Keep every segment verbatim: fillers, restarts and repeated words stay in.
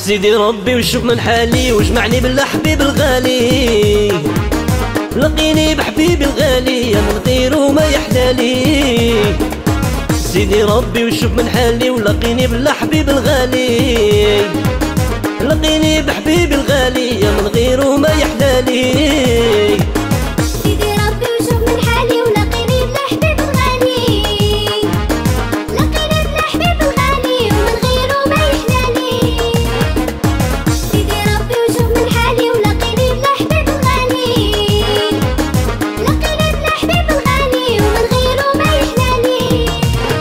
سيدي ربي وشوف من حالي وجمعني بالحبيب الغالي، لقيني بحبيبي الغالي من غيره ما يحلالي. سيدي ربي وشوف من حالي ولقيني بالحبيب الغالي، لقيني بحبيبي الغالي من غيره ما يحلالي. سيدي ربي وشوف من حالي ولقيني بالحبيب الغالي، لقيني بالحبيب الغالي ومن غيره ما يحلالي. سيدي ربي وشوف من حالي ولقيني بالحبيب الغالي، لقيني بالحبيب الغالي ومن غيره ما يحلالي.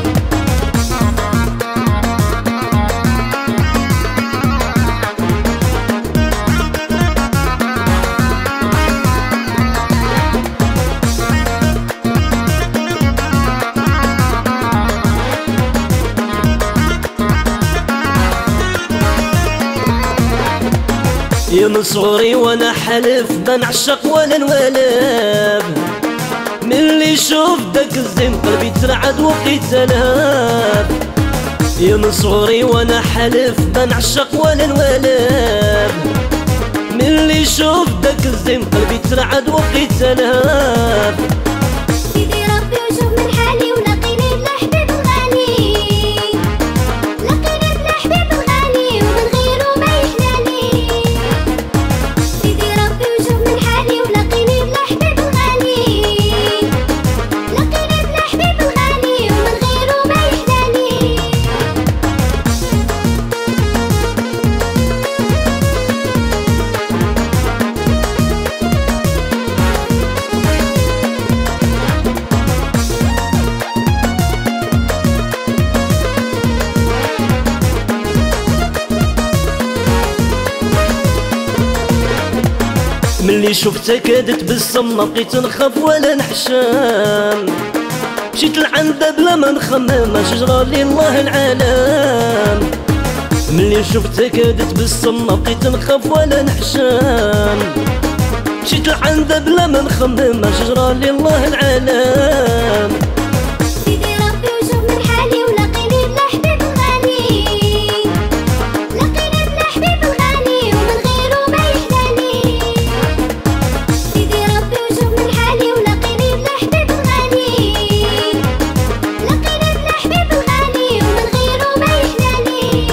يا من صغري وانا حلف ما نعشق ولا نوالب، ملي شوف داك الزين قلبي ترعد وقيت تلاب. يا من صغري وانا حلف ما نعشق ولا نوالب، ملي شوف داك الزين قلبي ترعد وقيت تلاب. سيدي ربي وشوف من حالي ولقيني بالحبيب الغالي، لقيني بالحبيب الغالي ومن غيره ما يحلالي. سيدي ربي وشوف من حالي ولقيني بالحبيب الغالي، لقيني بالحبيب الغالي ومن غيره ما يحلالي. ملي شفتك تبسم ما بقيت نخاف ولا نحشم، مشيت لعندها بلا ما نخمم اش جرالي الله العالم. ملي شفتك تبسم ما بقيت نخاف ولا نحشم، مشيت لعندها بلا ما نخمم اش جرالي الله العالم. سيدي ربي وشوف من حالي ولقيني بالحبيب الغالي، لقيني بالحبيب الغالي ومن غيره ما يحلالي. سيدي ربي وشوف من حالي ولقيني بالحبيب الغالي، لقيني بالحبيب الغالي ومن غيره ما يحلالي.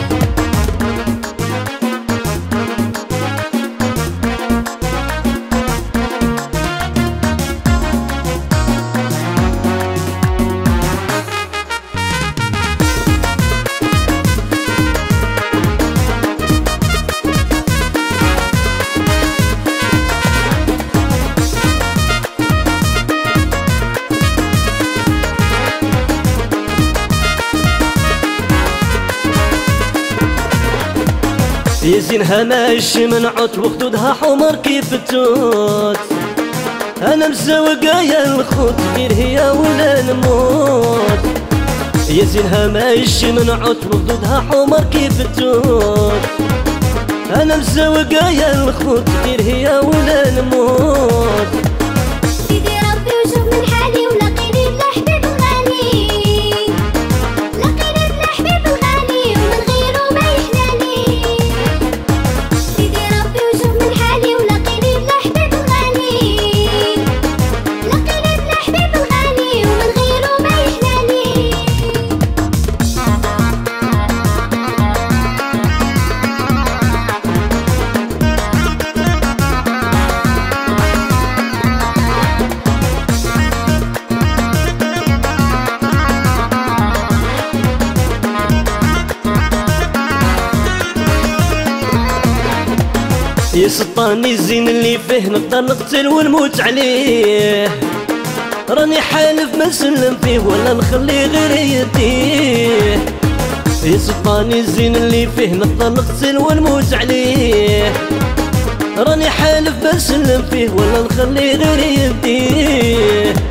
يا زينها ماشي منعوت وخدودها حمر كيف التوت، انا مسوقة يا الخوت غير هي ولا نموت. يا زينها ماشي منعوت وخدودها حمر كيف التوت، انا مسوقة يا الخوت غير هي ولا نموت. سيدي ربي وشوف من حالي ولقيني بالحبيب الغالي، لقيني بالحبيب الغالي ومن غيره ما يحلالي. سيدي ربي وشوف من حالي ولقيني بالحبيب الغالي، لقيني بالحبيب الغالي ومن غيره ما يحلالي. يا سلطاني الزين اللي فيه نقدر نقتل ونموت عليه، راني حالف ما نسلم فيه ولا نخليه غير يديه. يا سلطاني الزين اللي فيه نقدر نقتل ونموت عليه، راني حالف ما نسلم فيه ولا نخليه غير يديه.